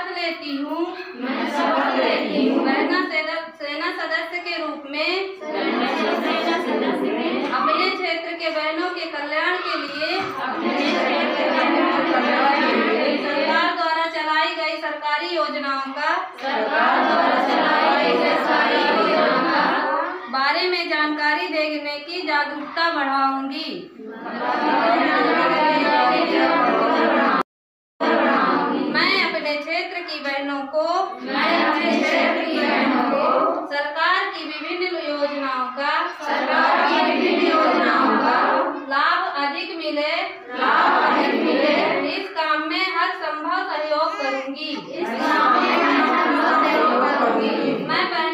लेती हूँ सेना सदस्य के रूप में अपने क्षेत्र के बहनों के कल्याण के लिए सरकार द्वारा चलाई गई सरकारी योजनाओं का बारे में जानकारी देने की जागरूकता बढ़ाऊंगी। मैं अपने क्षेत्र की बहनों को सरकार की विभिन्न योजनाओं का लाभ अधिक मिले इस काम में हर संभव सहयोग करूंगी। मैं